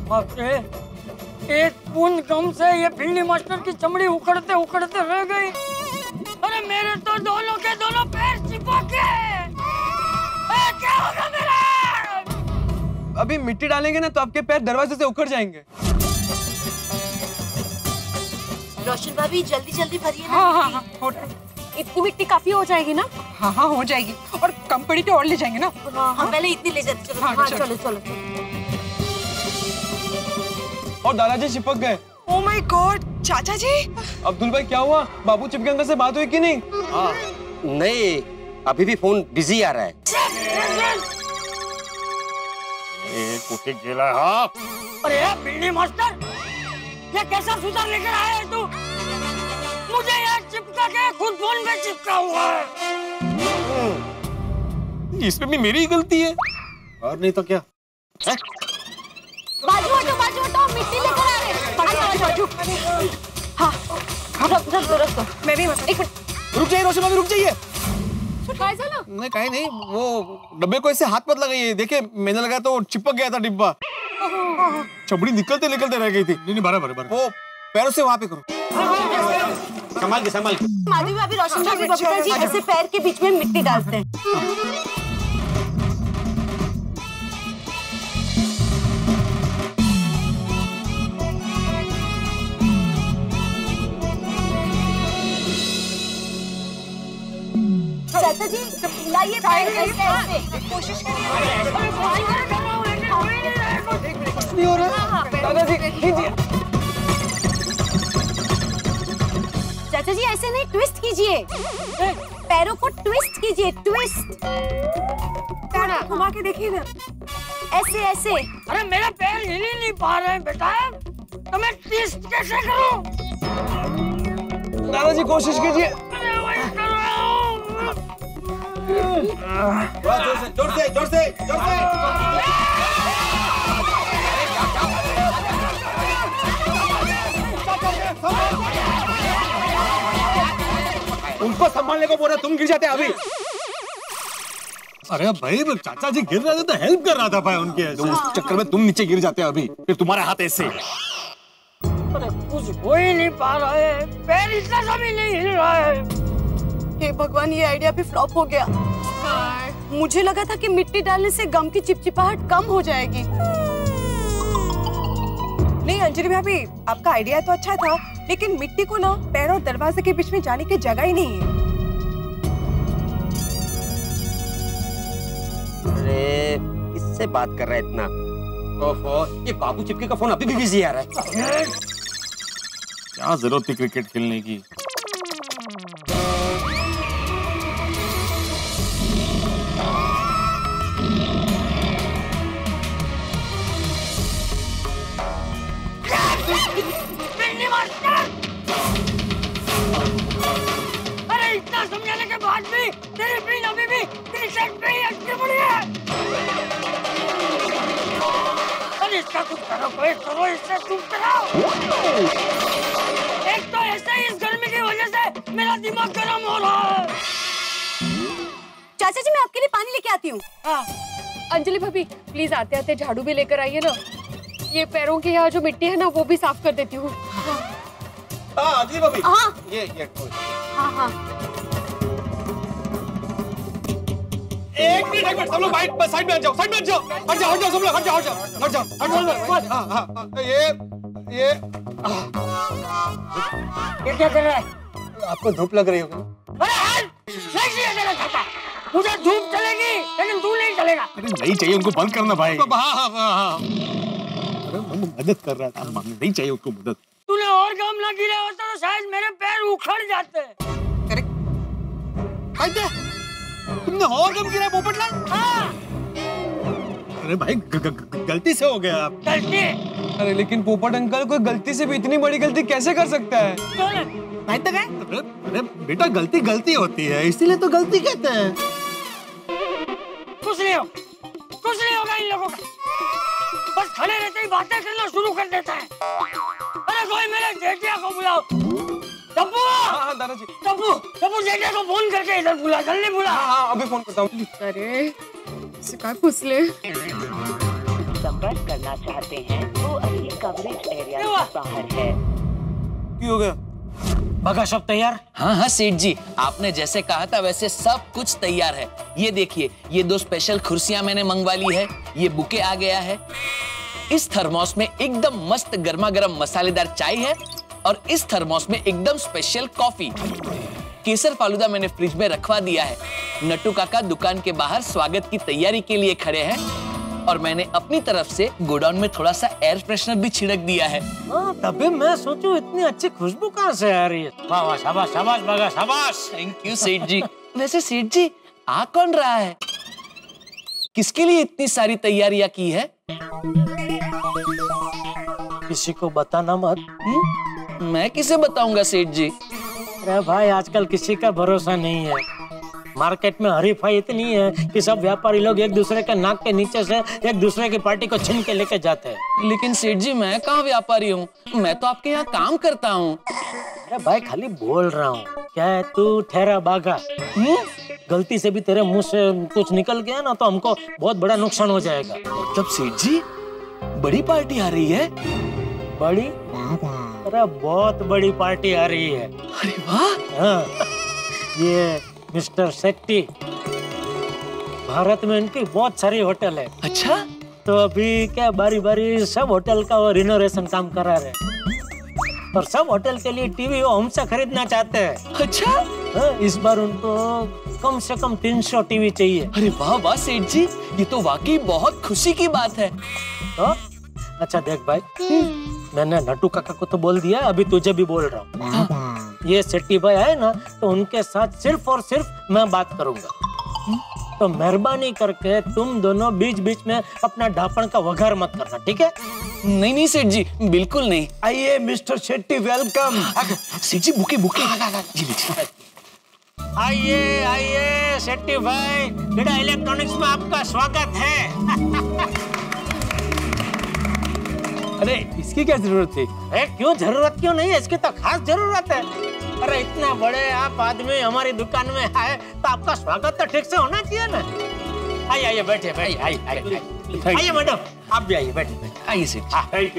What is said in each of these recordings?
बाप रे, एक बूंद गम से ये फील्ड मास्टर की चमड़ी उखड़ते उखड़ते रह गई। अरे मेरे तो दोनों के दोनों पैर चिपक गए। क्या होगा मेरा? अभी मिट्टी डालेंगे ना तो आपके पैर दरवाजे से उखड़ जाएंगे। रोशन भाभी जल्दी जल्दी भरिए ना। हाँ, इतनी मिट्टी काफी हो जाएगी ना? हाँ हो जाएगी, और कम पड़ी तो और ले जाएंगे ना। हाँ, पहले इतनी ले जाते। चलो हाँ, चलो चलो। और दादाजी चिपक गए। ओह माय गॉड, चाचा जी। अब्दुल भाई क्या हुआ? बाबू चिपगंगा से बात हुई कि नहीं? हाँ, नहीं, अभी भी फोन बिजी आ रहा है। कुत्ते केला। हाँ, अरे फील्ड मास्टर, ये कैसा सुधार लेकर आया है तू? मुझे यार चिपका के खुद फोन पे चिपका हुआ है। इसमें भी मेरी ही गलती है, और नहीं तो क्या? बाजू हटो, मिट्टी लेकर आ रहे हैं। बाजू। हाँ, रख दो। मैं भी एक मिनट। रुक जाइए रोशन भाभी, रुक जाइए। काय झालं? नहीं कहीं नहीं, वो डब्बे को ऐसे हाथ मत लगाइए। देखिए मैंने लगाया तो चिपक गया था डिब्बा। चमड़ी निकलते निकलते रह गई थी। नहीं बराबर। वो पैरों से वहाँ पे करो। संभाल के। माधवी भाभी, रोशन भाभी, बबीता जी ऐसे पैर के बीच में मिट्टी डालते हैं। चाचा जी लाइए पैर ऐसे। कोशिश करिए। नहीं हो रहा। दादाजी कीजिए। चाचा जी ऐसे नहीं, ट्विस्ट कीजिए। पैरों को ट्विस्ट कीजिए, ट्विस्ट। थोड़ा घुमा के देखिए ना। ऐसे। अरे मेरे पैर हिल ही नहीं पा रहे हैं बेटा, तो मैं ट्विस्ट कैसे करूं? दादाजी कोशिश कीजिए। अरे वही कर रहा हूं। जोर से। उनको संभालने को बोला, तुम गिर जाते अभी। अरे भाई, चाचा जी गिर रहे थे तो हेल्प कर रहा था भाई उनके। उस चक्कर में तुम नीचे गिर जाते अभी, फिर तुम्हारे हाथ ऐसे। अरे कुछ हो ही नहीं पा रहा है, पैर इतना सा भी नहीं हिल रहा है। हे भगवान, ये आइडिया भी फ्लॉप हो गया। मुझे लगा था कि मिट्टी डालने से गम की चिपचिपाहट कम हो जाएगी। नहीं अंजलि भाभी, आपका आइडिया तो अच्छा था, लेकिन मिट्टी को ना पैर और दरवाजे के बीच में जाने की जगह ही नहीं है। अरे किससे बात कर रहा है इतना? ओहो, ये बाबू चिपके का फोन अभी भी बिजी आ रहा है। क्या जरूरत थी क्रिकेट खेलने की? अरे इतना समझाने के बाद भी तेरी बीन अभी भी क्रिकेट पे ही अटकी पड़ी है। अरे इसका कुछ करो, इससे तुम कराओ। एक तो ऐसे ही इस गर्मी की वजह से मेरा दिमाग गर्म हो रहा है। चाचा जी, मैं आपके लिए पानी लेके आती हूँ। अंजलि भाभी प्लीज आते आते झाड़ू भी लेकर आइए ना। ये पैरों के यहाँ जो मिट्टी है ना वो भी साफ कर देती हूँ। अंजलि भाभी। हाँ। ये हाँ। एक मिनट, सब लोग साइड में हट जाओ। हट जाओ सब लोग, हट जाओ। हाँ, ये क्या कर रहा है? आपको धूप लग रही होगी। मुझे धूप चलेगी, लेकिन तू नहीं चलेगा। नहीं चाहिए उनको बंद करना भाई। हाँ। अरे मदद कर रहा था, नहीं चाहिए उसको मदद। तूने और काम ना गिरा होता तो शायद मेरे पैर उखड़ जाते। तुमने और कम गिरा पोपटलाल? हाँ। अरे भाई गलती से हो गया। गलती? अरे लेकिन पोपट अंकल, कोई गलती से भी इतनी बड़ी गलती कैसे कर सकता है? भाई तक है? अरे बेटा, गलती होती है, इसीलिए तो गलती कहते हैं। कुछ नहीं होगा इन लोगों का। बस खड़े रहते ही बातें करना शुरू कर देता है। अरे कोई मेरे जेठिया को बुलाओ। टप्पू। हाँ दादाजी। टप्पू जेठिया को फोन करके इधर बुला, जल्दी बुला। हाँ अभी फोन करता हूँ। अरे काय फुसले। संपर्क करना चाहते हैं वो अभी कवरेज एरिया से बाहर है। क्यों हो गया? बगा सब तैयार? हाँ हाँ सेठ जी, आपने जैसे कहा था वैसे सब कुछ तैयार है। ये देखिए, ये 2 स्पेशल कुर्सियां मैंने मंगवा ली है, ये बुके आ गया है, इस थर्मोस में एकदम मस्त गर्मा गर्म मसालेदार चाय है और इस थर्मोस में एकदम स्पेशल कॉफी। केसर फालूदा मैंने फ्रिज में रखवा दिया है। नट्टू काका दुकान के बाहर स्वागत की तैयारी के लिए खड़े हैं और मैंने अपनी तरफ से गोडाउन में थोड़ा सा एयर फ्रेशनर भी छिड़क दिया है। तभी मैं सोचूं इतनी अच्छी खुशबू कहाँ से आ रही है। वाह वाह, शाबाश शाबाश बगा शाबाश। थैंक यू सेठ जी। वैसे सेठ जी आ कौन रहा है? किसके लिए इतनी सारी तैयारियां की है? किसी को बताना मत। मैं किसे बताऊंगा सेठ जी? अरे भाई, आजकल किसी का भरोसा नहीं है। मार्केट में हरीफाई इतनी है कि सब व्यापारी लोग एक दूसरे के नाक के नीचे से एक दूसरे की पार्टी को छीन के लेके जाते हैं। लेकिन सेठ जी मैं कहाँ व्यापारी हूँ, मैं तो आपके यहाँ काम करता हूँ। अरे भाई खाली बोल रहा हूँ। क्या है, तू ठहरा बागा। गलती से भी तेरे मुंह से कुछ निकल गया ना तो हमको बहुत बड़ा नुकसान हो जाएगा। तब सेठ जी बड़ी पार्टी आ रही है? बड़ी? अरे बहुत बड़ी पार्टी आ रही है। अरे वाह। हाँ, ये मिस्टर शेट्टी, भारत में इनकी बहुत सारी होटल है। अच्छा? तो अभी क्या बारी बारी सब होटल का वो रिनोवेशन काम करा रहे और सब होटल के लिए टीवी वो हमसे खरीदना चाहते हैं। अच्छा? हाँ, इस बार उनको कम से कम 300 टीवी चाहिए। अरे वाह वाह सेठ जी, ये तो वाकई बहुत खुशी की बात है। तो अच्छा देख भाई, मैंने नट्टू काका को तो बोल दिया, अभी तुझे भी बोल रहा हूँ। हाँ। ये शेट्टी भाई आए ना तो उनके साथ सिर्फ और सिर्फ मैं बात करूंगा। तो मेहरबानी करके तुम दोनों बीच बीच में अपना ढापण का वघार मत करना, ठीक है? नहीं नहीं सेठ जी, बिल्कुल नहीं। आइए मिस्टर शेट्टी, वेलकम। सेठ जी बुके बुके। आइए आइए शेट्टी भाई, बिड़ा इलेक्ट्रॉनिक्स में आपका स्वागत है। अरे इसकी क्या जरूरत थी? क्यों जरूरत क्यों नहीं है, इसकी तो खास जरूरत है। अरे इतना बड़े आप आदमी हमारी दुकान में आए तो आपका स्वागत तो ठीक से होना चाहिए ना। आइए आइए बैठे बैठे। आइए मैडम, आप भी आइए, बैठे। आइए सेठ।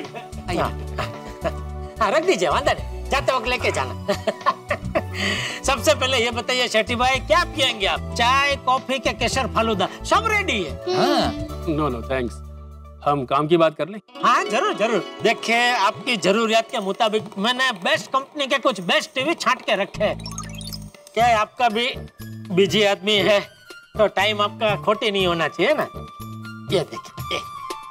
रख दीजिए, वांधा नहीं, जाते वक्त लेके जाना। सबसे पहले ये बताइए शेट्टी भाई, क्या पियेंगे आप? चाय, कॉफी के केसर फालूदा सब रेडी है। हाँ। नो नो थैंक्स, हम काम की बात कर लें। हाँ जरूर जरूर। देखिए आपकी जरूरियात के मुताबिक मैंने बेस्ट कंपनी के कुछ बेस्ट टीवी छांट के रखे हैं। क्या है, आपका भी बिजी आदमी है तो टाइम आपका खोटे नहीं होना चाहिए ना। ये देखिए,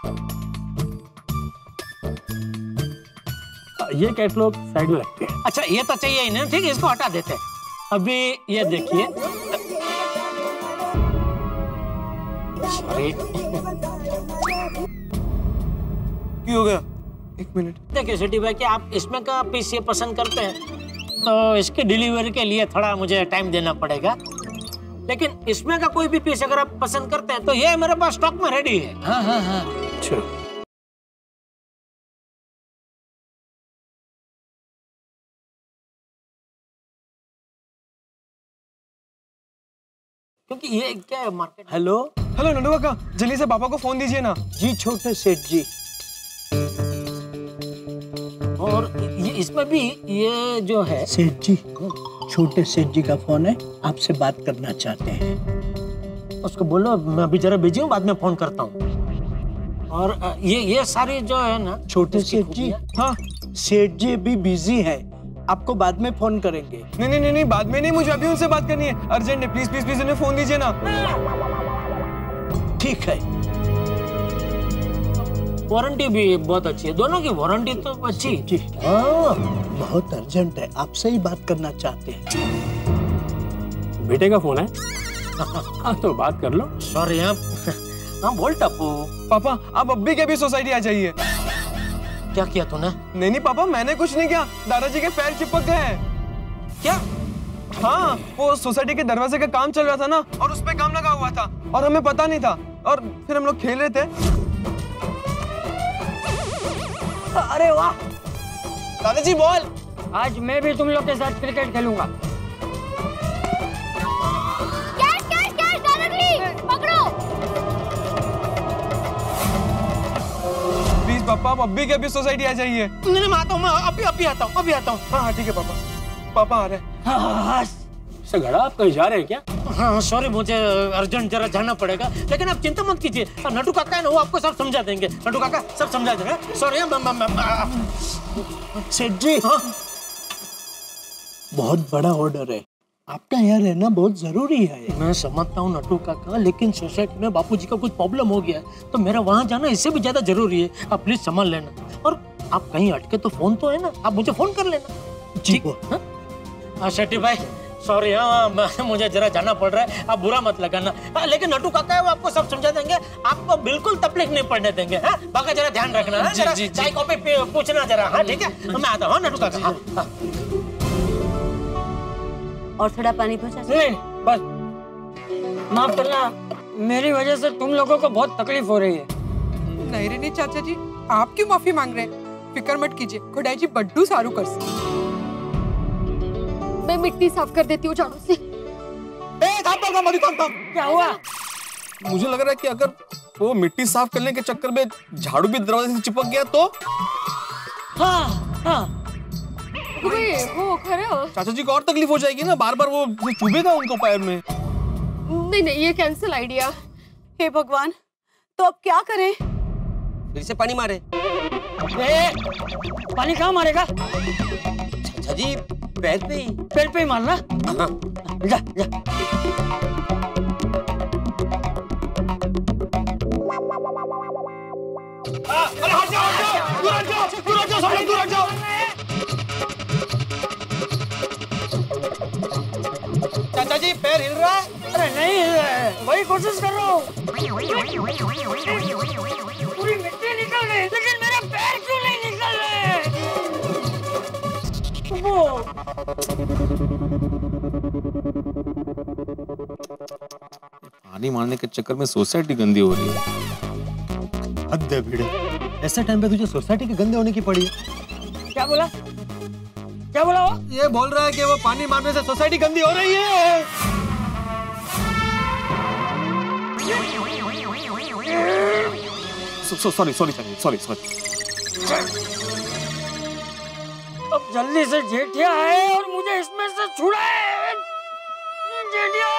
ये कैटलॉग साइड में रखते हैं। अच्छा ये तो चाहिए ही नहीं, ठीक है, इसको हटा देते हैं। अभी ये देखिए, क्यों हो गया? एक मिनट। देखिए शेट्टी भाई, क्या आप इसमें का पीस ये पसंद करते हैं तो इसकी डिलीवरी के लिए थोड़ा मुझे टाइम देना पड़ेगा, लेकिन इसमें का कोई भी पीस अगर आप पसंद करते हैं तो ये मेरे पास स्टॉक में रेडी है। हाँ हाँ हाँ। अच्छा, क्योंकि ये क्या है मार्केट। हेलो हेलो नड्डू काका, जल्दी से पापा को फोन दीजिए ना। जी छोटे सेठ जी। और ये इसमें भी ये जो है सेठ जी, छोटे सेठ जी का फोन है, आपसे बात करना चाहते हैं। उसको बोलो मैं अभी जरा बिजी हूँ, बाद में फोन करता हूँ। और ये सारी जो है ना छोटे सेठ जी, हाँ सेठ जी अभी बिजी है, आपको बाद में फोन करेंगे। नहीं नहीं नहीं, बाद में नहीं, मुझे अभी उनसे बात करनी है, अर्जेंट है। प्लीज प्लीज प्लीज उन्हें फोन दीजिए ना। ठीक है। वारंटी भी बहुत अच्छी है, दोनों की वारंटी तो अच्छी जी। हाँ बहुत अर्जेंट है, आपसे ही बात करना चाहते हैं। बेटे का फोन है? हाँ तो बात कर लो। सॉरी आप। हाँ बोल टप्पू। पापा आप अब भी क्या भी सोसाइटी आ जाइए। क्या किया तूने? नहीं नहीं पापा, मैंने कुछ नहीं किया, दादाजी के पैर चिपक गए हैं। क्या? हाँ, वो सोसाइटी के दरवाजे का काम चल रहा था ना, और उस पे काम लगा हुआ था और हमें पता नहीं था, और फिर हम लोग खेल रहे थे। अरे वाह दादाजी बॉल। आज मैं भी तुम लोग के साथ क्रिकेट खेलूंगा। कैच कैच कैच, दादाजी पकड़ो। पापा आप अभी के अभी सोसाइटी आ जाइए। नहीं मैं आता हूँ, मैं अभी आता हूँ। हाँ ठीक है पापा, पापा आ रहे हैं। घड़ा आप कहीं जा रहे हैं क्या? हाँ सॉरी, मुझे अर्जेंट जरा जाना पड़ेगा, लेकिन आप चिंता मत कीजिए, नटू काका है ना, वो आपको सब समझा देंगे। नटू काका सब समझा देंगे। सॉरी सेठ जी, बहुत बड़ा ऑर्डर है, आपका यहाँ रहना बहुत जरूरी है। मैं समझता हूँ नटू काका, लेकिन सोसाइटी में बापूजी का कुछ प्रॉब्लम हो गया है, तो मेरा वहाँ जाना इससे भी ज्यादा जरूरी है। आप प्लीज संभाल लेना, और आप कहीं अटके तो फोन तो है ना, आप मुझे फोन कर लेना। जी हाँ शेट्टी भाई सॉरी, हाँ मुझे जरा जाना पड़ रहा है, आप बुरा मत लगाना। लेकिन नटू काका है, वो आपको सब समझा देंगे, आपको बिल्कुल तकलीफ नहीं पड़ने देंगे। हाँ बाकी जरा ध्यान रखना है, जरा चाय कॉफी पूछना जरा। हाँ ठीक है, मैं आता हूँ नटू काका। हाँ। और थोड़ा पानी पहुंचा। नहीं बस, माफ करना, मेरी वजह से तुम लोगों को बहुत तकलीफ हो रही है। नहीं रे नहीं चाचा जी, आप क्यों माफी मांग रहे हैं? फिक्र मत कीजिए, खुदाई जी बड्डू सारू कर सकते। मैं मिट्टी साफ कर देती हूँ झाड़ू से। थाम। क्या हुआ? मुझे लग रहा है कि अगर वो मिट्टी साफ करने के चक्कर में झाड़ू भी दरवाजे से चिपक गया तो। हाँ वो खरा चाचा जी को और तकलीफ हो जाएगी ना, बार बार वो चुभेगा उनको पैर में। नहीं ये कैंसिल आइडिया। हे भगवान, तो अब क्या करें? फिर से पानी मारे। पानी कहाँ मारेगा? चाचा जी पैर पे ही। पैर पे ही मारना। हाँ। जा जा। अरे हट जाओ, दूर हट जाओ, सब लोग दूर हट जाओ। चाचा जी पैर हिल रहा है। अरे नहीं हिल रहा है, वही कोशिश कर रहा हूँ। पूरी मिट्टी निकल गई, लेकिन मेरे पैर क्यों नहीं निकल रहे? पानी मारने के चक्कर में सोसाइटी गंदी हो रही है। हद है भिड़े, ऐसे टाइम पे तुझे सोसाइटी के गंदे होने की पड़ी। क्या बोला? क्या बोला वो? ये बोल रहा है कि वो पानी मारने से सोसाइटी गंदी हो रही है। सॉरी। अब जल्दी से जेठिया आए और मुझे इसमें से छुड़ाए। जेठिया!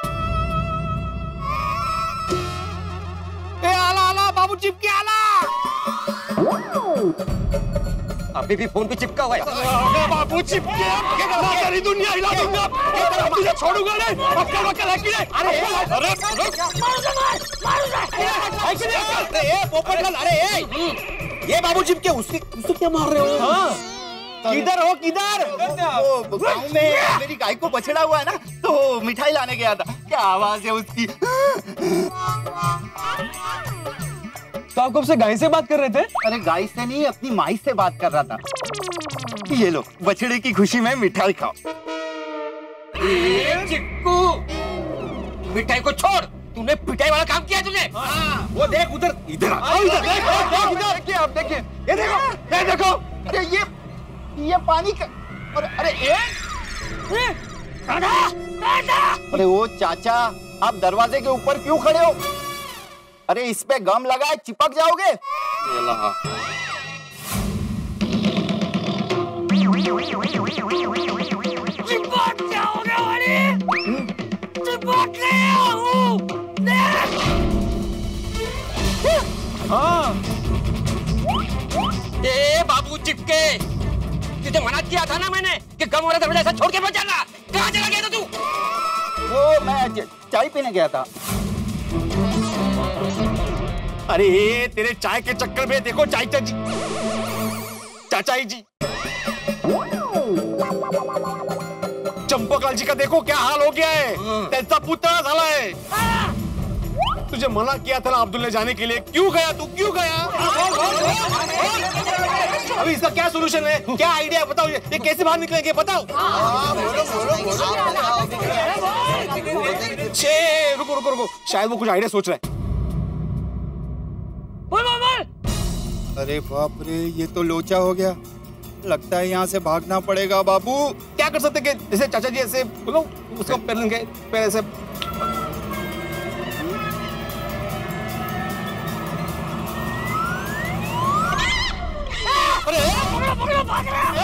आला बाबू चिपके आला। अभी भी फोन पे चिपका हुआ है। बाबू चिपके, सारी दुनिया हिला दूंगा। तुझे छोड़ूंगा नहीं। अक्कल है कि नहीं? अरे पोपटलाल, ये बाबू चिपके उससे क्या मार रहे हो? किधर हो किधर? गाँव में मेरी गाय को बछड़ा हुआ है ना, तो मिठाई लाने गया था। क्या आवाज है उसकी। तो आप कब से गाय से बात कर रहे थे? अरे गाय से नहीं, अपनी माई से बात कर रहा था। ये लो बछड़े की खुशी में मिठाई खाओ। चिक्कू, मिठाई को छोड़, तूने पिटाई वाला काम किया तुझे। वो देख उधर, इधर देखिए आप देखिए, ये देखो, अरे ये पानी का। अरे वो चाचा, आप दरवाजे के ऊपर क्यों खड़े हो? अरे इस पे गम लगा है, चिपक जाओगे। चिपक जाओगे वाली? चिपक गया हूँ। ए बाबू चिपके, तुझे मना किया था ना मैंने कि गम वाला दरवाजा ऐसा छोड़ के मत जाना। कहाँ चला गया था तू? वो मैं चाय पीने गया था। अरे तेरे चाय के चक्कर में देखो चाचा जी चंपकलाल जी का देखो क्या हाल हो गया है। त्यांचा पुतळा झाला है। तुझे मना किया था ना अब्दुल ने जाने के लिए, क्यों गया तू? क्यों गया? अभी इसका क्या सोल्यूशन है? क्या आइडिया बताओ, ये कैसे बाहर निकलेंगे बताओ। रुको, शायद वो कुछ आइडिया सोच रहा है। अरे बाप रे, ये तो लोचा हो गया। लगता है यहाँ से भागना पड़ेगा बाबू। क्या कर सकते कि जैसे चाचा जी ऐसे बोलो उसको पैर ऐसे। भाग रहे हो?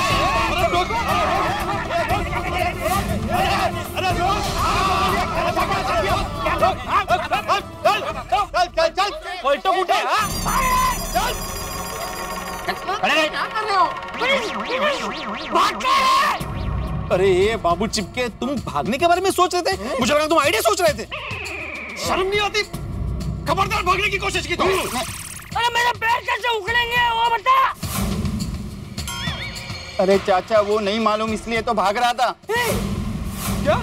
अरे ये बाबू चिपके, तुम भागने के बारे में सोच रहे थे? मुझे लगा तुम आइडिया सोच रहे थे। शर्म नहीं आती? खबरदार भागने की कोशिश की तुमने। अरे मेरे पैर कैसे उखड़ेंगे वो बता। अरे चाचा वो नहीं मालूम इसलिए तो भाग रहा था। क्या?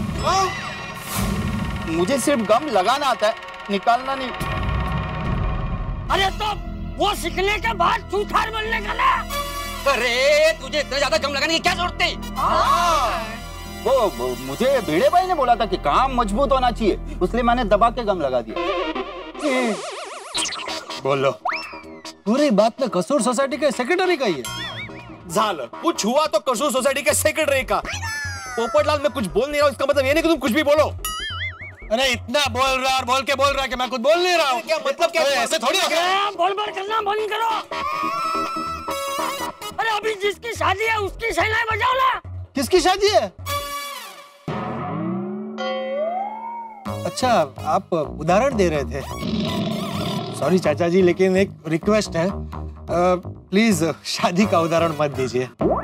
मुझे सिर्फ गम लगाना आता है, निकालना नहीं। अरे तो वो सीखने के बाद चूथार बनने का ना। अरे तुझे इतना ज्यादा गम लगाने की क्या जरूरत थी? वो मुझे भिड़े भाई ने बोला था कि काम मजबूत होना चाहिए, इसलिए मैंने दबा के गम लगा दिया। बोलो। पूरी बात में कसूर सोसाइटी के सेक्रेटरी का ही है। झाल कुछ हुआ तो कसूर सोसाइटी के सेक्रेटरी का। पोपटलाल मैं कुछ बोल नहीं रहा हूँ, इसका मतलब ये नहीं कि तुम कुछ भी बोलो। अरे इतना बोल रहा और बोल के कि मैं कुछ बोल नहीं रहा हूँ। क्या मतलब क्या? ऐसे थोड़ी होता है। बोल करना बंद करो। अरे अभी जिसकी शादी है उसकी शहनाई बजाओ ना। किसकी शादी है? अच्छा आप उदाहरण दे रहे थे। सॉरी चाचा जी, लेकिन एक रिक्वेस्ट है, प्लीज शादी का उदाहरण मत दीजिए।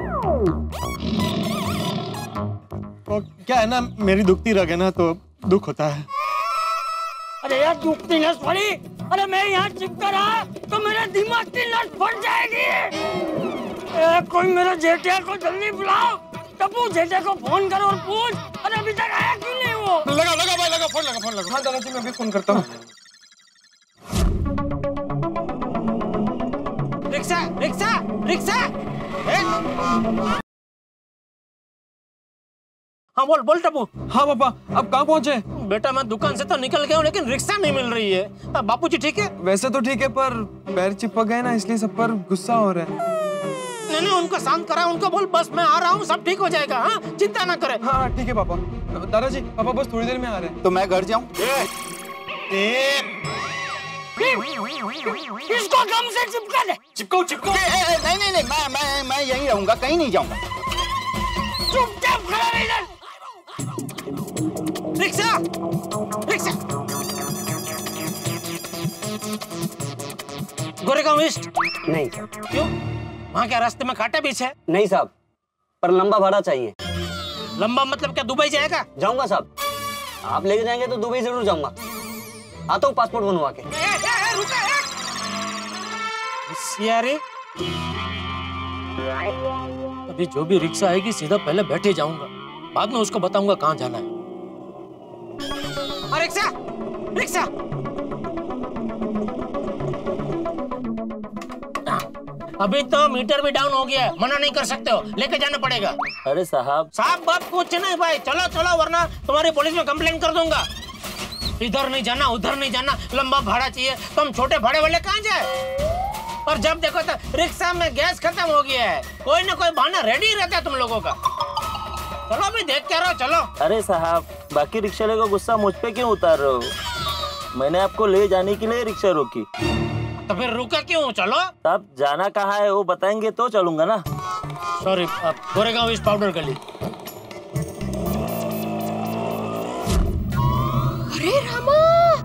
तो क्या है ना, मेरी दुखती रग है ना तो दुख होता है। अरे यार दुखती नस पड़ी। अरे मैं यहाँ चिपका रहा तो मेरे दिमाग की नस फट जाएगी। कोई मेरे जेठिया को जल्दी बुलाओ। टप्पू जेठे को फोन करो और पूछ अरे अभी तक आया क्यों नहीं वो। लगा भाई, लगा फोन लगा। हाँ दादाजी मैं भी फोन करता हूँ। रिक्शा। हाँ बोल टप्पू। हाँ पापा, आप कहाँ पहुँचे? बेटा मैं दुकान से तो निकल गया हूँ, लेकिन रिक्शा नहीं मिल रही है। बापूजी ठीक है? वैसे तो ठीक है, पर पैर चिपक गए ना, इसलिए सब पर गुस्सा हो रहा है। नहीं उनको शांत करा, उनको बोल बस मैं आ रहा हूँ, सब ठीक हो जाएगा। हाँ चिंता ना करे। हाँ ठीक है पापा। दादाजी पापा बस थोड़ी देर में आ रहे हैं। तो मैं घर जाऊँ? इसको गम से चिपका दे। चिपको। नहीं मैं यहीं रहूंगा, कहीं नहीं जाऊंगा। चुपचाप खड़ा रह इधर। रिक्शा। गोरेगांव ईस्ट? नहीं। क्यों? वहाँ क्या रास्ते में कांटे बीच है? नहीं साहब, पर लंबा भाड़ा चाहिए। लंबा मतलब क्या दुबई जाएगा? जाऊंगा साहब, आप लेके जाएंगे तो दुबई जरूर जाऊंगा। आता हूँ पासपोर्ट बनवा के। अभी जो भी रिक्शा आएगी सीधा पहले बैठे जाऊंगा, बाद में उसको बताऊंगा कहाँ जाना है। रिक्शा। अभी तो मीटर भी डाउन हो गया है, मना नहीं कर सकते हो, लेके जाना पड़ेगा। अरे साहब बाप कुछ नहीं भाई, चलो वरना तुम्हारी पुलिस में कंप्लेंट कर दूंगा। इधर नहीं जाना, उधर नहीं जाना, लंबा भाड़ा चाहिए। तुम छोटे भाड़े वाले कहाँ जाए? और जब देखो तो रिक्शा में गैस खत्म हो गया है, कोई ना कोई बहाना रेडी रहता है तुम लोगों का। चलो अभी देख के रहो, चलो। अरे साहब बाकी रिक्शा वाले को गुस्सा मुझ पे क्यों उतार रहे हो? मैंने आपको ले जाने के लिए रिक्शा रोकी। तो फिर रुका क्यों? चलो। तब जाना कहाँ है वो बताएंगे तो चलूंगा ना। सॉरी, गोरेगांव ईस्ट पाउडर गली। अरे रामा,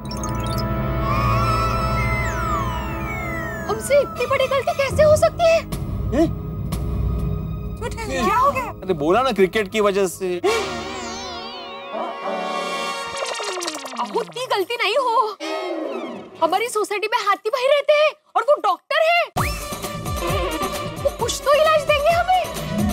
हमसे इतनी बड़ी गलती कैसे हो सकती है? क्या हो गया? अरे बोला ना क्रिकेट की वजह से। खुद की गलती नहीं हो, हमारी सोसाइटी में हाथी भाई रहते हैं और वो डॉक्टर है, वो कुछ तो इलाज देंगे हमें।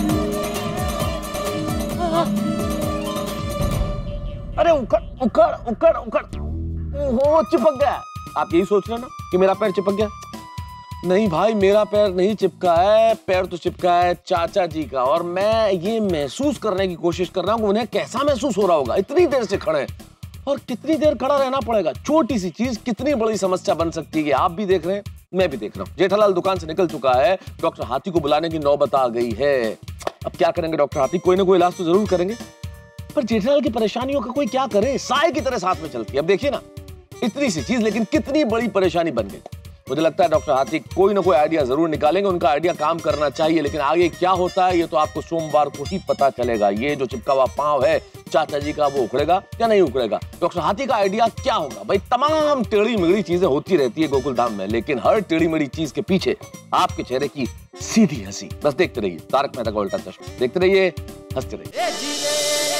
अरे उकड़ वो चिपक गया। आप यही सोच रहे हो ना कि मेरा पैर चिपक गया? नहीं भाई, मेरा पैर नहीं चिपका है, पैर तो चिपका है चाचा जी का। और मैं ये महसूस करने की कोशिश कर रहा हूँ कि उन्हें कैसा महसूस हो रहा होगा। इतनी देर से खड़े और कितनी देर खड़ा रहना पड़ेगा। छोटी सी चीज कितनी बड़ी समस्या बन सकती है, आप भी देख रहे हैं, मैं भी देख रहा हूँ। जेठालाल दुकान से निकल चुका है, डॉक्टर हाथी को बुलाने की नौबत आ गई है। अब क्या करेंगे डॉक्टर हाथी? कोई ना कोई इलाज तो जरूर करेंगे, पर जेठालाल की परेशानियों का कोई क्या करे? साए की तरह साथ में चलती है। अब देखिए ना, इतनी सी चीज लेकिन कितनी बड़ी परेशानी बन गई। मुझे लगता है डॉक्टर हाथी कोई ना कोई आइडिया जरूर निकालेंगे, उनका आइडिया काम करना चाहिए, लेकिन आगे क्या होता है ये तो आपको सोमवार को ही पता चलेगा। ये जो चिपका हुआ पांव है चाचा जी का, वो उखड़ेगा या नहीं उखड़ेगा? डॉक्टर हाथी का आइडिया क्या होगा? भाई तमाम टेढ़ी मेढ़ी चीजें होती रहती है गोकुल धाम में, लेकिन हर टेढ़ी मेढ़ी चीज के पीछे आपके चेहरे की सीधी हंसी। बस देखते रहिए तारक मेहता का उल्टा चश्मा, देखते रहिए, हंसते रहिए।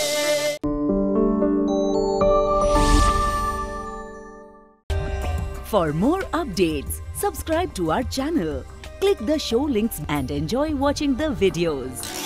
For more updates, subscribe to our channel, click the show links and enjoy watching the videos.